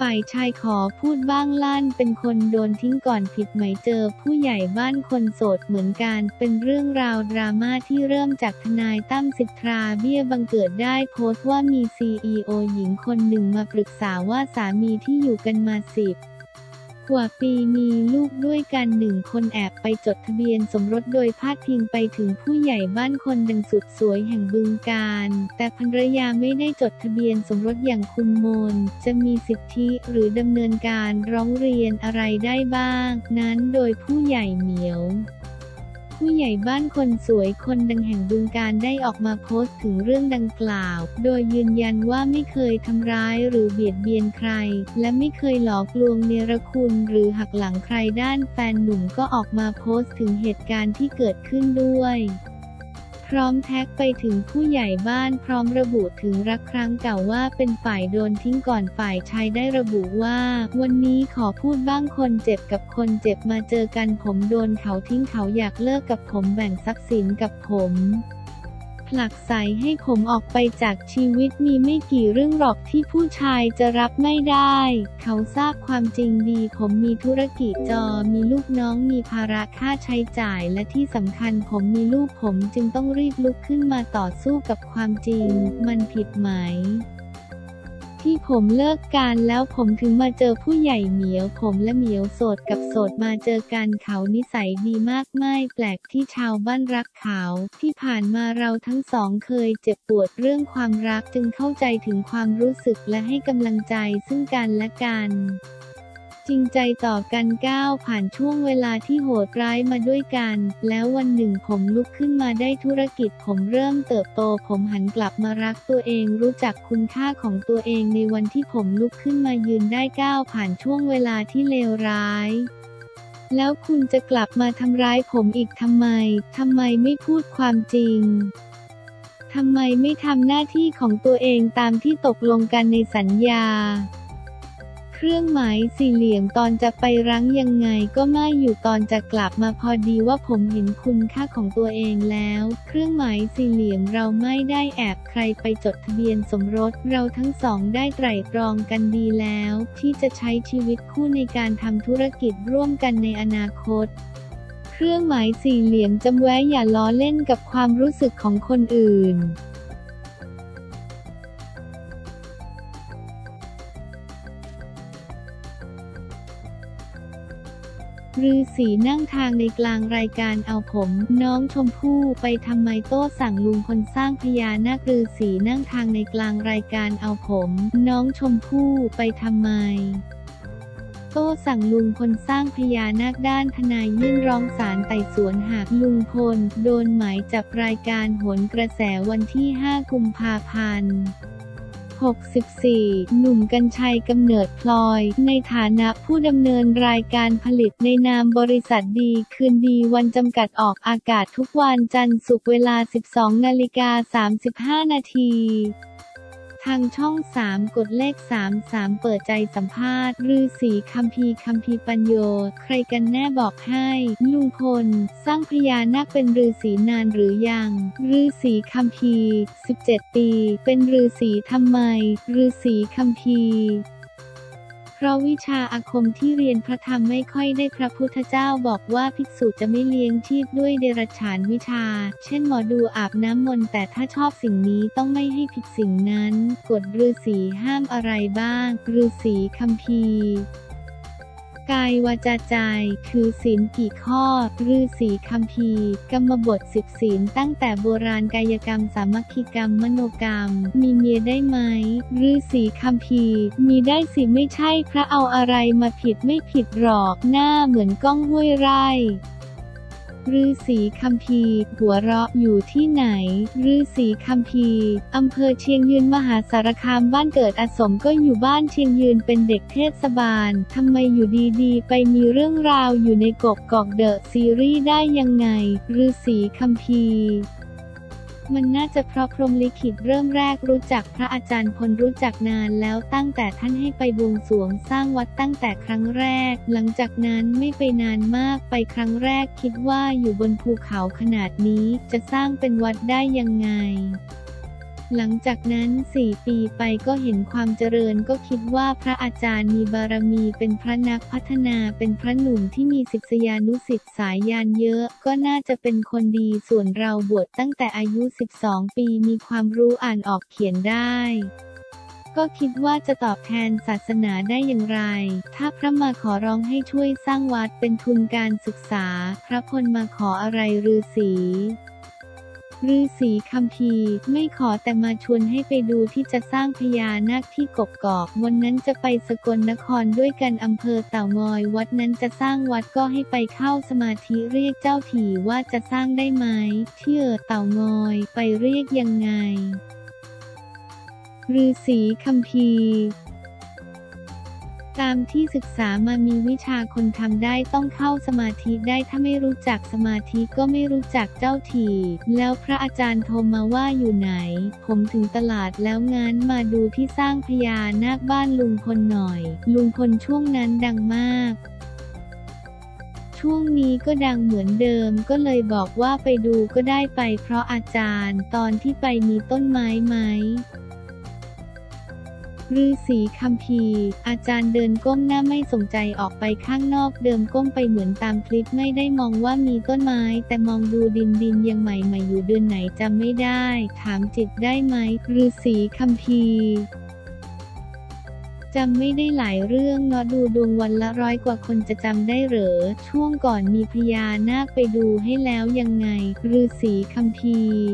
ฝ่ายชายขอพูดบ้างลั่นเป็นคนโดนทิ้งก่อนผิดไหมเจอผู้ใหญ่บ้านคนโสดเหมือนกันเป็นเรื่องราวดราม่าที่เริ่มจากทนายตั้มสิทธาเบี้ยบังเกิดได้โพสต์ว่ามี CEO หญิงคนหนึ่งมาปรึกษาว่าสามีที่อยู่กันมา10 กว่าปีมีลูกด้วยกัน1 คนแอบไปจดทะเบียนสมรสโดยพาดพิงไปถึงผู้ใหญ่บ้านคนดังสุดสวยแห่งบึงกาฬแต่ภรรยาไม่ได้จดทะเบียนสมรสอย่างคุณมนจะมีสิทธิหรือดำเนินการร้องเรียนอะไรได้บ้างนั้นโดยผู้ใหญ่เหมียวผู้ใหญ่บ้านคนสวยคนดังแห่งบึงกาฬได้ออกมาโพสต์ถึงเรื่องดังกล่าวโดยยืนยันว่าไม่เคยทำร้ายหรือเบียดเบียนใครและไม่เคยหลอกลวงเนรคุณหรือหักหลังใครด้านแฟนหนุ่มก็ออกมาโพสต์ถึงเหตุการณ์ที่เกิดขึ้นด้วยพร้อมแท็กไปถึงผู้ใหญ่บ้านพร้อมระบุถึงรักครั้งเก่าว่าเป็นฝ่ายโดนทิ้งก่อนฝ่ายชายได้ระบุว่าวันนี้ขอพูดบ้างคนเจ็บกับคนเจ็บมาเจอกันผมโดนเขาทิ้งเขาอยากเลิกกับผมแบ่งทรัพย์สินกับผมผลักไสให้ผมออกไปจากชีวิตมีไม่กี่เรื่องหรอกที่ผู้ชายจะรับไม่ได้เขาทราบความจริงดีผมมีธุรกิจมีลูกน้องมีภาระค่าใช้จ่ายและที่สำคัญผมมีลูกผมจึงต้องรีบลุกขึ้นมาต่อสู้กับความจริงมันผิดไหมที่ผมเลิกกันแล้วผมถึงมาเจอผู้ใหญ่เหมียวผมและเหมียวโสดกับโสดมาเจอกันเขานิสัยดีมากไม่แปลกที่ชาวบ้านรักเขาที่ผ่านมาเราทั้งสองเคยเจ็บปวดเรื่องความรักจึงเข้าใจถึงความรู้สึกและให้กำลังใจซึ่งกันและกันจริงใจต่อกันก้าวผ่านช่วงเวลาที่โหดร้ายมาด้วยกันแล้ววันหนึ่งผมลุกขึ้นมาได้ธุรกิจผมเริ่มเติบโตผมหันกลับมารักตัวเองรู้จักคุณค่าของตัวเองในวันที่ผมลุกขึ้นมายืนได้ก้าวผ่านช่วงเวลาที่เลวร้ายแล้วคุณจะกลับมาทำร้ายผมอีกทำไมไม่พูดความจริงทำไมไม่ทำหน้าที่ของตัวเองตามที่ตกลงกันในสัญญาเครื่องหมายสี่เหลี่ยมตอนจะไปรั้งยังไงก็ไม่อยู่ตอนจะกลับมาพอดีว่าผมเห็นคุณค่าของตัวเองแล้วเครื่องหมายสี่เหลี่ยมเราไม่ได้แอบใครไปจดทะเบียนสมรสเราทั้งสองได้ไตร่ตรองกันดีแล้วที่จะใช้ชีวิตคู่ในการทำธุรกิจร่วมกันในอนาคตเครื่องหมายสี่เหลี่ยมจำไว้อย่าล้อเล่นกับความรู้สึกของคนอื่นฤาษีนั่งทางในกลางรายการเอาผมน้องชมพู่ไปทำไมโต้สั่งลุงพลสร้างพญานาคฤาษีนั่งทางในกลางรายการเอาผมน้องชมพู่ไปทำไมโต้สั่งลุงพลสร้างพญานาคด้านทนายยื่นร้องศาลไต่สวนหากลุงพลโดนหมายจับรายการโหนกระแสวันที่5 กุมภาพันธ์64หนุ่มกรรชัยกำเนิดพลอยในฐานะผู้ดำเนินรายการผลิตในนามบริษัทดีคืนดีวันจำกัดออกอากาศทุกวันจันทร์ศุกร์เวลา 12:35 นาทีทางช่อง3กดเลข33เปิดใจสัมภาษณ์ฤาษีคัมภีร์ปัญโยใครกันแน่บอกให้ลุงพลสร้างพญานาคเป็นฤาษีนานหรือยังฤาษีคัมภีร์17 ปีเป็นฤาษีทำไมฤาษีคัมภีร์เพราะวิชาอาคมที่เรียนพระธรรมไม่ค่อยได้พระพุทธเจ้าบอกว่าภิกษุจะไม่เลี้ยงชีพด้วยเดรัจฉานวิชาเช่นหมอดูอาบน้ำมนต์แต่ถ้าชอบสิ่งนี้ต้องไม่ให้ผิดสิ่งนั้นกฎฤาษีห้ามอะไรบ้างฤาษีคัมภีร์กายวาจาใจถือศีลกี่ข้อฤาษีคัมภีร์กรรมบท10 ศีลตั้งแต่โบราณกายกรรมสามัคคีกรรมมโนกรรมมีเมียได้ไหมฤาษีคัมภีร์มีได้สิไม่ใช่พระเอาอะไรมาผิดไม่ผิดหรอกหน้าเหมือนก้องห้วยไร่ฤาษีคัมภีร์หัวเราะอยู่ที่ไหนฤาษีคัมภีร์อำเภอเชียงยืนมหาสารคามบ้านเกิดอาสมก็อยู่บ้านเชียงยืนเป็นเด็กเทศบาลทำไมอยู่ดีๆไปมีเรื่องราวอยู่ในกกอกเดอะซีรีส์ได้ยังไงฤาษีคัมภีร์มันน่าจะเพราะพรหมลิขิตเริ่มแรกรู้จักพระอาจารย์พลรู้จักนานแล้วตั้งแต่ท่านให้ไปบวงสรวงสร้างวัดตั้งแต่ครั้งแรกหลังจากนั้นไม่ไปนานมากไปครั้งแรกคิดว่าอยู่บนภูเขาขนาดนี้จะสร้างเป็นวัดได้ยังไงหลังจากนั้น4 ปีไปก็เห็นความเจริญก็คิดว่าพระอาจารย์มีบารมีเป็นพระนักพัฒนาเป็นพระหนุ่มที่มีศิษยานุศิษย์สายญาณเยอะก็น่าจะเป็นคนดีส่วนเราบวชตั้งแต่อายุ12 ปีมีความรู้อ่านออกเขียนได้ก็คิดว่าจะตอบแทนศาสนาได้อย่างไรถ้าพระมาขอร้องให้ช่วยสร้างวัดเป็นทุนการศึกษาพระพลมาขออะไรฤาษีคัมภีร์ไม่ขอแต่มาชวนให้ไปดูที่จะสร้างพญานาคที่กกอกวันนั้นจะไปสกลนครด้วยกันอำเภอเต่างอยวัดนั้นจะสร้างวัดก็ให้ไปเข้าสมาธิเรียกเจ้าถี่ว่าจะสร้างได้ไหมที่เต่างอยไปเรียกยังไงฤาษีคัมภีร์ตามที่ศึกษามามีวิชาคนทำได้ต้องเข้าสมาธิได้ถ้าไม่รู้จักสมาธิก็ไม่รู้จักเจ้าถี่แล้วพระอาจารย์โทรมาว่าอยู่ไหนผมถึงตลาดแล้วงั้นมาดูที่สร้างพญานาคบ้านลุงพลหน่อยลุงพลช่วงนั้นดังมากช่วงนี้ก็ดังเหมือนเดิมก็เลยบอกว่าไปดูก็ได้ไปเพราะอาจารย์ตอนที่ไปมีต้นไม้ไหมฤาษีคัมภีร์อาจารย์เดินก้มหน้าไม่สนใจออกไปข้างนอกเดิมก้มไปเหมือนตามคลิปไม่ได้มองว่ามีต้นไม้แต่มองดูดินยังใหม่อยู่เดือนไหนจำไม่ได้ถามจิตได้ไหมฤาษีคัมภีร์จำไม่ได้หลายเรื่องเนาะดูดวงวันละ100 กว่าคนจะจำได้เหรอช่วงก่อนมีพญานาคไปดูให้แล้วยังไงฤาษีคัมภีร์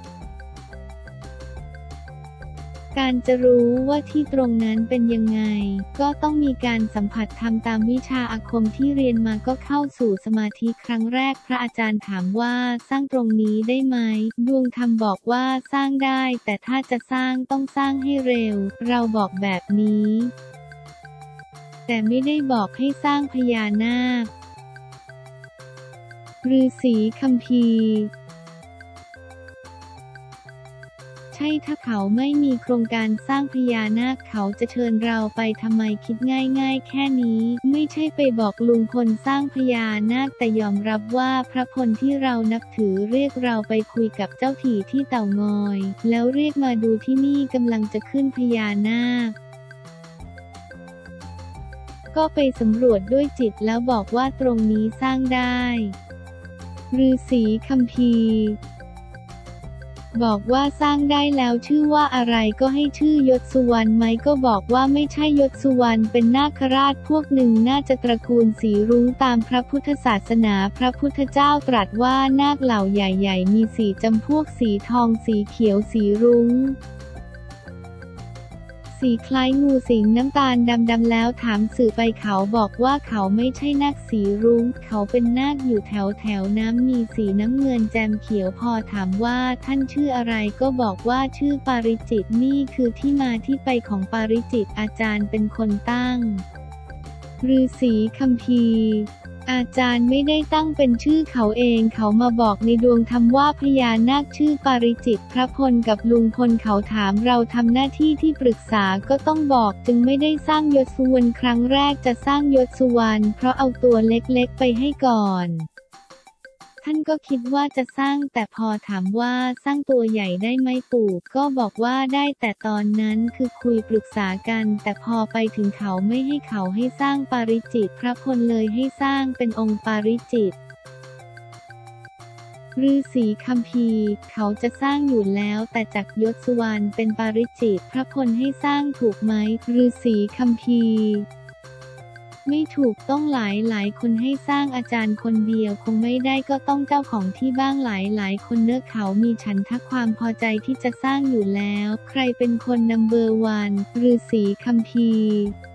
การจะรู้ว่าที่ตรงนั้นเป็นยังไงก็ต้องมีการสัมผัสทำตามวิชาอาคมที่เรียนมาก็เข้าสู่สมาธิครั้งแรกพระอาจารย์ถามว่าสร้างตรงนี้ได้ไหมดวงธรรมบอกว่าสร้างได้แต่ถ้าจะสร้างต้องสร้างให้เร็วเราบอกแบบนี้แต่ไม่ได้บอกให้สร้างพญานาคฤาษีคัมภีร์ใช่ถ้าเขาไม่มีโครงการสร้างพญานาคเขาจะเชิญเราไปทำไมคิดง่ายแค่นี้ไม่ใช่ไปบอกลุงพลสร้างพญานาคแต่ยอมรับว่าพระพลที่เรานับถือเรียกเราไปคุยกับเจ้าถี่ที่เต่างอยแล้วเรียกมาดูที่นี่กำลังจะขึ้นพญานาคก็ไปสำรวจด้วยจิตแล้วบอกว่าตรงนี้สร้างได้ฤาษีคัมภีร์บอกว่าสร้างได้แล้วชื่อว่าอะไรก็ให้ชื่อยศสุวรรณไหมก็บอกว่าไม่ใช่ยศสุวรรณเป็นนาคราชพวกหนึ่งน่าจะตระกูลสีรุ้งตามพระพุทธศาสนาพระพุทธเจ้าตรัสว่านาคเหล่าใหญ่ๆมีสีจำพวกสีทองสีเขียวสีรุ้งสีคล้ายงูสิงน้ำตาลดำแล้วถามสื่อไปเขาบอกว่าเขาไม่ใช่นาคสีรุ้งเขาเป็นนาคอยู่แถวน้ำมีสีน้ำเงินแจ่มเขียวพอถามว่าท่านชื่ออะไรก็บอกว่าชื่อปาริจิตนี่คือที่มาที่ไปของปาริจิตอาจารย์เป็นคนตั้งฤาษีคัมภีร์อาจารย์ไม่ได้ตั้งเป็นชื่อเขาเองเขามาบอกในดวงธรรมว่าพญานาคชื่อปาริจิตพระพลกับลุงพลเขาถามเราทำหน้าที่ที่ปรึกษาก็ต้องบอกจึงไม่ได้สร้างยศสุวรรณครั้งแรกจะสร้างยศสุวรรณเพราะเอาตัวเล็กๆไปให้ก่อนท่านก็คิดว่าจะสร้างแต่พอถามว่าสร้างตัวใหญ่ได้ไหมปู่ก็บอกว่าได้แต่ตอนนั้นคือคุยปรึกษากันแต่พอไปถึงเขาไม่ให้เขาให้สร้างปาริจิตพระพลเลยให้สร้างเป็นองค์ปาริจิตฤาษีคัมภีร์เขาจะสร้างอยู่แล้วแต่จากยศสุวรรณเป็นปาริจิตพระพลให้สร้างถูกไหมฤาษีคัมภีร์ไม่ถูกต้องหลายคนให้สร้างอาจารย์คนเดียวคงไม่ได้ก็ต้องเจ้าของที่บ้างหลายคนเนื้อเขามีฉันทะความพอใจที่จะสร้างอยู่แล้วใครเป็นคนนัมเบอร์วันฤาษีคัมภีร์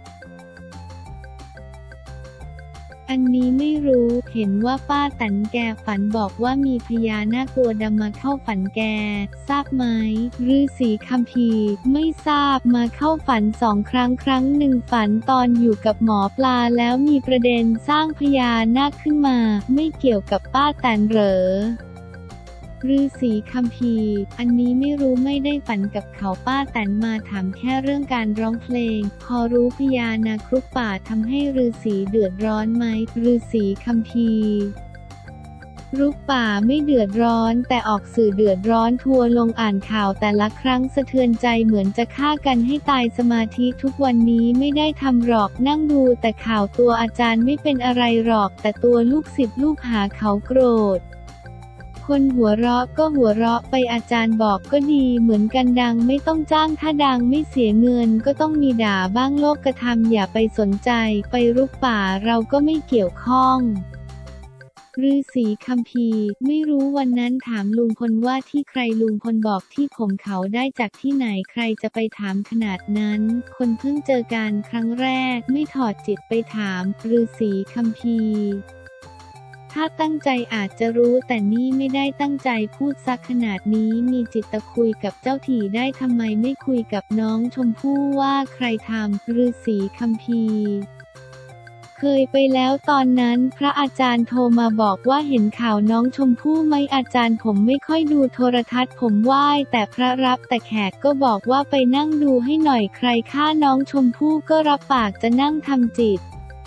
อันนี้ไม่รู้เห็นว่าป้าแตนแกฝันบอกว่ามีพญานาคตัวดำมาเข้าฝันแกทราบไหมฤาษีคัมภีร์ไม่ทราบมาเข้าฝัน2 ครั้งหนึ่งฝันตอนอยู่กับหมอปลาแล้วมีประเด็นสร้างพญานาคขึ้นมาไม่เกี่ยวกับป้าแตนเหรอฤาษีคัมภีร์อันนี้ไม่รู้ไม่ได้ฝันกับเขาป้าแตนมาถามแค่เรื่องการร้องเพลงพอรู้พญานาครุกป่าทำให้ฤาษีเดือดร้อนไหมฤาษีคัมภีร์รุกป่าไม่เดือดร้อนแต่ออกสื่อเดือดร้อนทัวร์ลงอ่านข่าวแต่ละครั้งสะเทือนใจเหมือนจะฆ่ากันให้ตายสมาธิทุกวันนี้ไม่ได้ทำหรอกนั่งดูแต่ข่าวตัวอาจารย์ไม่เป็นอะไรหรอกแต่ตัวลูกศิษย์ลูกหาเขาโกรธคนหัวเราะก็หัวเราะไปอาจารย์บอกก็ดีเหมือนกันดังไม่ต้องจ้างถ้าดังไม่เสียเงินก็ต้องมีด่าบ้างโลกธรรมอย่าไปสนใจไปรุกป่าเราก็ไม่เกี่ยวข้องฤาษีคัมภีร์ไม่รู้วันนั้นถามลุงพลว่าที่ใครลุงพลบอกที่ผมเขาได้จากที่ไหนใครจะไปถามขนาดนั้นคนเพิ่งเจอกันครั้งแรกไม่ถอดจิตไปถามฤาษีคัมภีร์ถ้าตั้งใจอาจจะรู้แต่นี่ไม่ได้ตั้งใจพูดซักขนาดนี้มีจิตตะคุยกับเจ้าถี่ได้ทำไมไม่คุยกับน้องชมพู่ว่าใครทำฤาษีคัมภีร์เคยไปแล้วตอนนั้นพระอาจารย์โทรมาบอกว่าเห็นข่าวน้องชมพู่ไหมอาจารย์ผมไม่ค่อยดูโทรทัศน์ผมไหว้แต่พระรับแต่แขกก็บอกว่าไปนั่งดูให้หน่อยใครฆ่าน้องชมพู่ก็รับปากจะนั่งทำจิต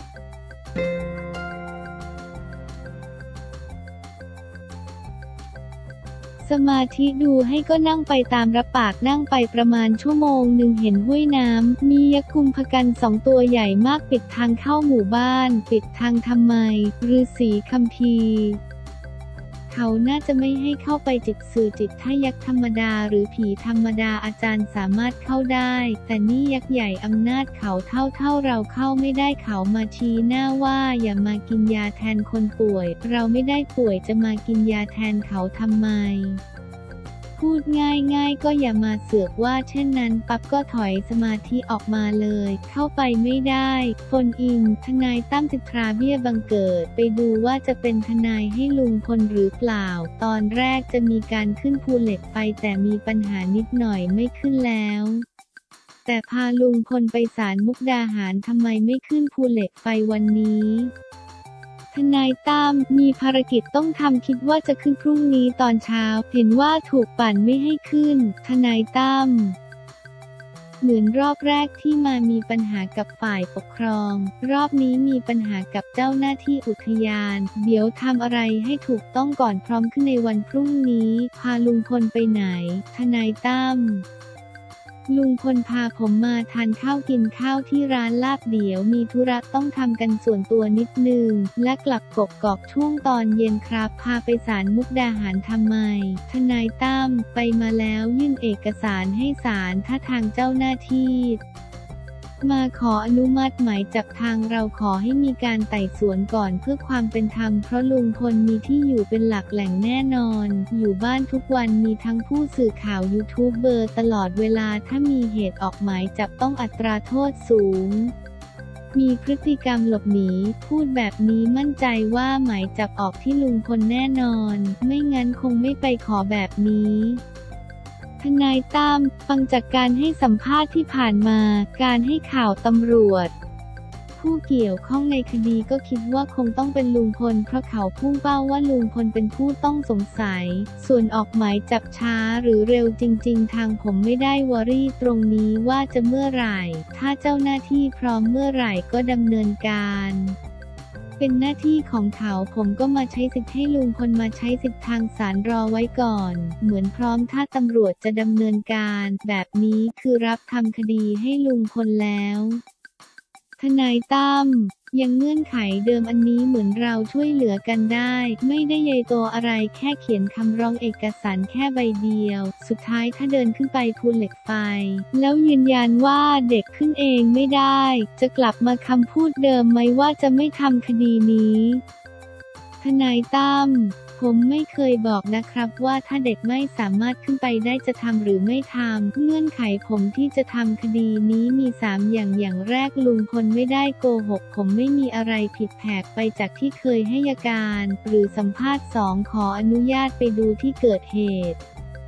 สมาธิดูให้ก็นั่งไปตามรับปากนั่งไปประมาณชั่วโมงหนึ่งเห็นห้วยน้ำมียักษ์กุมภกัน2 ตัวใหญ่มากปิดทางเข้าหมู่บ้านปิดทางทำไมฤาษีคัมภีร์เขาน่าจะไม่ให้เข้าไปจิตสื่อจิตถ้ายักษ์ธรรมดาหรือผีธรรมดาอาจารย์สามารถเข้าได้แต่นี่ยักษ์ใหญ่อำนาจเขาเท่าเราเข้าไม่ได้เขามาชี้หน้าว่าอย่ามากินยาแทนคนป่วยเราไม่ได้ป่วยจะมากินยาแทนเขาทำไมพูดง่ายๆก็อย่ามาเสือกว่าเช่นนั้นปั๊บก็ถอยสมาธิออกมาเลยเข้าไปไม่ได้โฟนอินทนายตั้มสิทธาเบี้ยบังเกิดไปดูว่าจะเป็นทนายให้ลุงพลหรือเปล่าตอนแรกจะมีการขึ้นภูเหล็กไฟแต่มีปัญหานิดหน่อยไม่ขึ้นแล้วแต่พาลุงพลไปศาลมุกดาหารทำไมไม่ขึ้นภูเหล็กไฟวันนี้ทนายตั้มมีภารกิจต้องทำคิดว่าจะขึ้นพรุ่งนี้ตอนเช้าเห็นว่าถูกปั่นไม่ให้ขึ้นทนายตั้มเหมือนรอบแรกที่มามีปัญหากับฝ่ายปกครองรอบนี้มีปัญหากับเจ้าหน้าที่อุทยานเดี๋ยวทำอะไรให้ถูกต้องก่อนพร้อมขึ้นในวันพรุ่งนี้พาลุงพลไปไหนทนายตั้มลุงพลพาผมมาทานข้าวกินข้าวที่ร้านลาบเดี๋ยวมีธุระต้องทำกันส่วนตัวนิดนึงและกลับกกอกช่วงตอนเย็นครับพาไปศาลมุกดาหารทำไมทนายตั้มไปมาแล้วยื่นเอกสารให้ศาลถ้าทางเจ้าหน้าที่มาขออนุมัติหมายจับทางเราขอให้มีการไต่สวนก่อนเพื่อความเป็นธรรมเพราะลุงพลมีที่อยู่เป็นหลักแหล่งแน่นอนอยู่บ้านทุกวันมีทั้งผู้สื่อข่าวยูทูบเบอร์ตลอดเวลาถ้ามีเหตุออกหมายจับต้องอัตราโทษสูงมีพฤติกรรมหลบหนีพูดแบบนี้มั่นใจว่าหมายจับออกที่ลุงพลแน่นอนไม่งั้นคงไม่ไปขอแบบนี้ทนายตั้มฟังจากการให้สัมภาษณ์ที่ผ่านมาการให้ข่าวตำรวจผู้เกี่ยวข้องในคดีก็คิดว่าคงต้องเป็นลุงพลเพราะเขาพุ่งเป้าว่าลุงพลเป็นผู้ต้องสงสัยส่วนออกหมายจับช้าหรือเร็วจริงๆทางผมไม่ได้วอรี่ตรงนี้ว่าจะเมื่อไหร่ถ้าเจ้าหน้าที่พร้อมเมื่อไหร่ก็ดำเนินการเป็นหน้าที่ของเขาผมก็มาใช้สิทธิ์ให้ลุงพลมาใช้สิทธิ์ทางศาลรอไว้ก่อนเหมือนพร้อมถ้าตำรวจจะดำเนินการแบบนี้คือรับทำคดีให้ลุงพลแล้วทนายตั้มยังเงื่อนไขเดิมอันนี้เหมือนเราช่วยเหลือกันได้ไม่ได้ใหญ่โตอะไรแค่เขียนคำร้องเอกสารแค่ใบเดียวสุดท้ายถ้าเดินขึ้นไปภูเหล็กไฟแล้วยืนยันว่าเด็กขึ้นเองไม่ได้จะกลับมาคำพูดเดิมไหมว่าจะไม่ทำคดีนี้ทนายตั้มผมไม่เคยบอกนะครับว่าถ้าเด็กไม่สามารถขึ้นไปได้จะทำหรือไม่ทำเงื่อนไขผมที่จะทำคดีนี้มี3อย่างแรกลุงพลไม่ได้โกหกผมไม่มีอะไรผิดแผกไปจากที่เคยให้การหรือสัมภาษณ์2ขออนุญาตไปดูที่เกิดเหตุ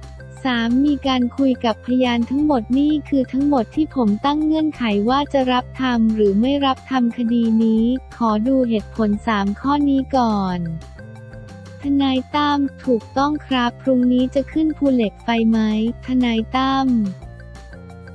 3มีการคุยกับพยานทั้งหมดนี่คือทั้งหมดที่ผมตั้งเงื่อนไขว่าจะรับทำหรือไม่รับทำคดีนี้ขอดูเหตุผล3ข้อนี้ก่อนทนายตั้มถูกต้องครับพรุ่งนี้จะขึ้นภูเหล็กไฟไหมทนายตั้มท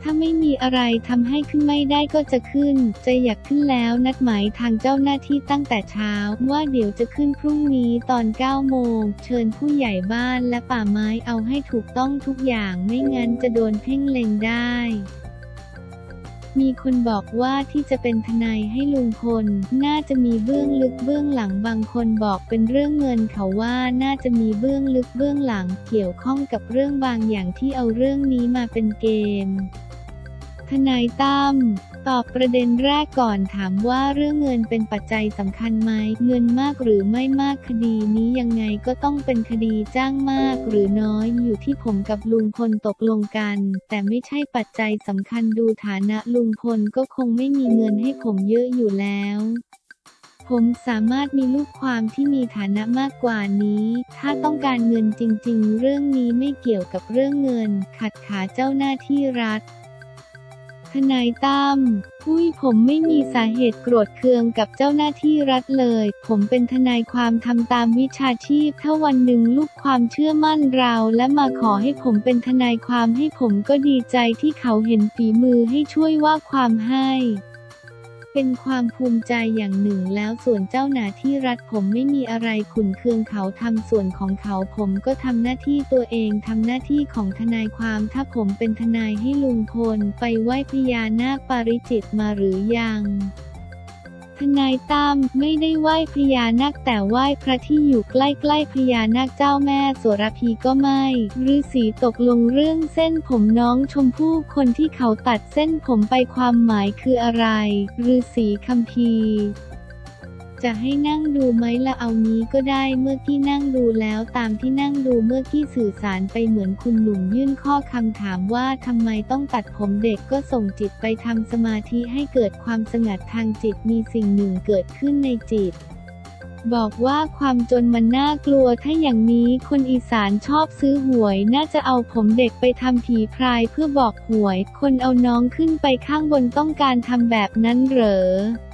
ถ้าไม่มีอะไรทำให้ขึ้นไม่ได้ก็จะขึ้นจะอยากขึ้นแล้วนัดหมายทางเจ้าหน้าที่ตั้งแต่เช้าว่าเดี๋ยวจะขึ้นพรุ่งนี้ตอน 9 โมงเชิญผู้ใหญ่บ้านและป่าไม้เอาให้ถูกต้องทุกอย่างไม่งั้นจะโดนเพ่งเล็งได้มีคนบอกว่าที่จะเป็นทนายให้ลุงพลน่าจะมีเบื้องลึกเบื้องหลังบางคนบอกเป็นเรื่องเงินเขาว่าน่าจะมีเบื้องลึกเบื้องหลังเกี่ยวข้องกับเรื่องบางอย่างที่เอาเรื่องนี้มาเป็นเกมทนายตั้มตอบประเด็นแรกก่อนถามว่าเรื่องเงินเป็นปัจจัยสำคัญไหมเงินมากหรือไม่มากคดีนี้ยังไงก็ต้องเป็นคดีจ้างมากหรือน้อยอยู่ที่ผมกับลุงพลตกลงกันแต่ไม่ใช่ปัจจัยสำคัญดูฐานะลุงพลก็คงไม่มีเงินให้ผมเยอะอยู่แล้วผมสามารถมีลูกความที่มีฐานะมากกว่านี้ถ้าต้องการเงินจริงๆเรื่องนี้ไม่เกี่ยวกับเรื่องเงินขัดขาเจ้าหน้าที่รัฐทนายตั้มผมไม่มีสาเหตุโกรธเคืองกับเจ้าหน้าที่รัฐเลยผมเป็นทนายความทำตามวิชาชีพถ้าวันหนึ่งลูกความเชื่อมั่นเราและมาขอให้ผมเป็นทนายความให้ผมก็ดีใจที่เขาเห็นฝีมือให้ช่วยว่าความให้เป็นความภูมิใจอย่างหนึ่งแล้วส่วนเจ้าหน้าที่รัฐผมไม่มีอะไรขุ่นเคืองเขาทำส่วนของเขาผมก็ทำหน้าที่ตัวเองทำหน้าที่ของทนายความถ้าผมเป็นทนายให้ลุงพลไปไหว้พญานาคปาริจิตมาหรือยังทนายตั้มไม่ได้ไหว้พญานาคแต่ไหว้พระที่อยู่ใกล้ๆพญานาคเจ้าแม่โสระพีก็ไม่ฤาษีตกลงเรื่องเส้นผมน้องชมพู่คนที่เขาตัดเส้นผมไปความหมายคืออะไรฤาษีคัมภีร์จะให้นั่งดูไหมละเอานี้ก็ได้เมื่อกี้นั่งดูแล้วตามที่นั่งดูเมื่อกี้สื่อสารไปเหมือนคุณหนุ่มยื่นข้อคำถามว่าทำไมต้องตัดผมเด็กก็ส่งจิตไปทำสมาธิให้เกิดความสงัดทางจิตมีสิ่งหนึ่งเกิดขึ้นในจิตบอกว่าความจนมันน่ากลัวถ้าอย่างนี้คนอีสานชอบซื้อหวยน่าจะเอาผมเด็กไปทำผีพรายเพื่อบอกหวยคนเอาน้องขึ้นไปข้างบนต้องการทำแบบนั้นเหรอ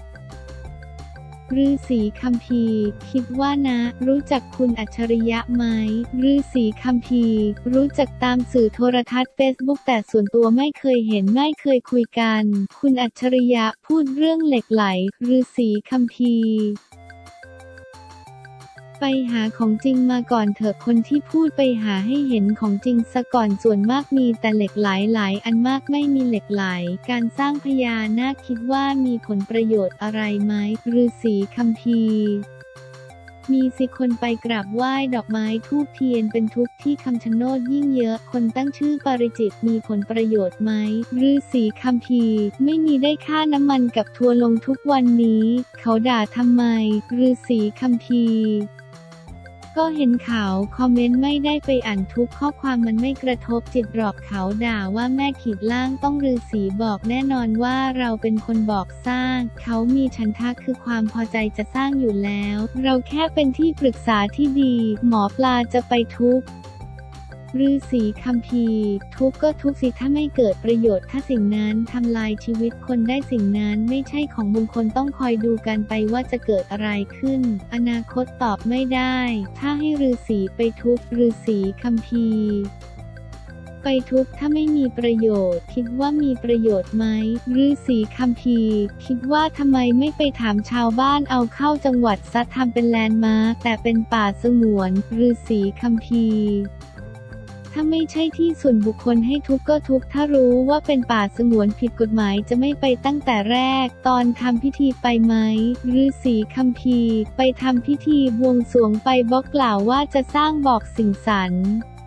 ฤาษีคัมภีร์คิดว่านะรู้จักคุณอัจฉริยะไหมฤาษีคัมภีร์รู้จักตามสื่อโทรทัศน์เฟซบุ๊กแต่ส่วนตัวไม่เคยเห็นไม่เคยคุยกันคุณอัจฉริยะพูดเรื่องเหล็กไหลฤาษีคัมภีร์ไปหาของจริงมาก่อนเถอะคนที่พูดไปหาให้เห็นของจริงซะก่อนส่วนมากมีแต่เหล็กไหลหลายอันมากไม่มีเหล็กไหลการสร้างพญานาคคิดว่ามีผลประโยชน์อะไรไหมฤาษีคัมภีร์มีสิคนไปกราบไหว้ดอกไม้ธูปเทียนเป็นทุกข์ที่คำชะโนดยิ่งเยอะคนตั้งชื่อปาริจิตมีผลประโยชน์ไหมฤาษีคัมภีร์ไม่มีได้ค่าน้ำมันกับทัวร์ลงทุกวันนี้เขาด่าทำไมฤาษีคัมภีร์ก็เห็นเขาคอมเมนต์ไม่ได้ไปอ่านทุกข้อความมันไม่กระทบจิตหรอกเขาด่าว่าแม่ขีดล่างต้องฤาษีบอกแน่นอนว่าเราเป็นคนบอกสร้างเขามีฉันทะคือความพอใจจะสร้างอยู่แล้วเราแค่เป็นที่ปรึกษาที่ดีหมอปลาจะไปทุบฤาษีคัมภีร์ทุบก็ทุบสิถ้าไม่เกิดประโยชน์ถ้าสิ่งนั้นทำลายชีวิตคนได้สิ่งนั้นไม่ใช่ของมงคลต้องคอยดูกันไปว่าจะเกิดอะไรขึ้นอนาคตตอบไม่ได้ถ้าให้ฤาษีไปทุบฤาษีคัมภีร์ไปทุบถ้าไม่มีประโยชน์คิดว่ามีประโยชน์ไหมฤาษีคัมภีร์คิดว่าทำไมไม่ไปถามชาวบ้านเอาเข้าจังหวัดซะทำเป็นแลนด์มาร์คแต่เป็นป่าสงวนฤาษีคัมภีร์ถ้าไม่ใช่ที่ส่วนบุคคลให้ทุบก็ทุบถ้ารู้ว่าเป็นป่าสงวนผิดกฎหมายจะไม่ไปตั้งแต่แรกตอนทำพิธีไปไหมฤาษีคัมภีร์ไปทำพิธีบวงสรวงไปบอกกล่าวว่าจะสร้างบอกสิ่งศักดิ์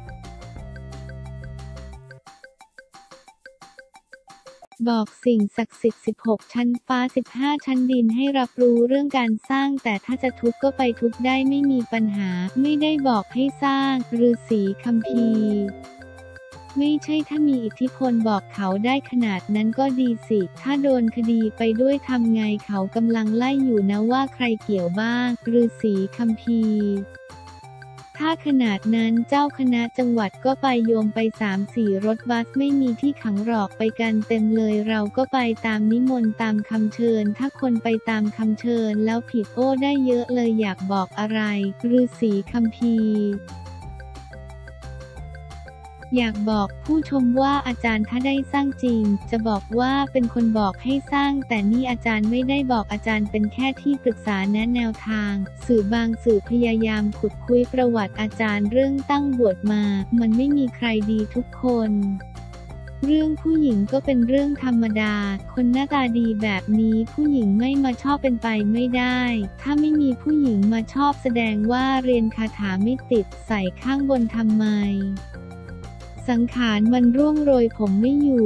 บอกสิ่งศักดิ์สิทธิ์16ชั้นฟ้า15ชั้นดินให้รับรู้เรื่องการสร้างแต่ถ้าจะทุบก็ไปทุบได้ไม่มีปัญหาไม่ได้บอกให้สร้างฤาษีคัมภีร์ไม่ใช่ถ้ามีอิทธิพลบอกเขาได้ขนาดนั้นก็ดีสิถ้าโดนคดีไปด้วยทำไงเขากำลังไล่อยู่นะว่าใครเกี่ยวบ้างฤาษีคัมภีร์ถ้าขนาดนั้นเจ้าคณะจังหวัดก็ไปโยมไป 3-4 รถบัสไม่มีที่ขังหรอกไปกันเต็มเลยเราก็ไปตามนิมนต์ตามคำเชิญถ้าคนไปตามคำเชิญแล้วผิดได้เยอะเลยอยากบอกอะไรฤาษีคัมภีร์อยากบอกผู้ชมว่าอาจารย์ถ้าได้สร้างจริงจะบอกว่าเป็นคนบอกให้สร้างแต่นี่อาจารย์ไม่ได้บอกอาจารย์เป็นแค่ที่ปรึกษาแนะแนวทางสื่อบางสื่อพยายามขุดคุยประวัติอาจารย์เรื่องตั้งบวชมามันไม่มีใครดีทุกคนเรื่องผู้หญิงก็เป็นเรื่องธรรมดาคนหน้าตาดีแบบนี้ผู้หญิงไม่มาชอบเป็นไปไม่ได้ถ้าไม่มีผู้หญิงมาชอบแสดงว่าเรียนคาถาไม่ติดใส่ข้างบนทำไมสังขารมันร่วงโรยผมไม่อยู่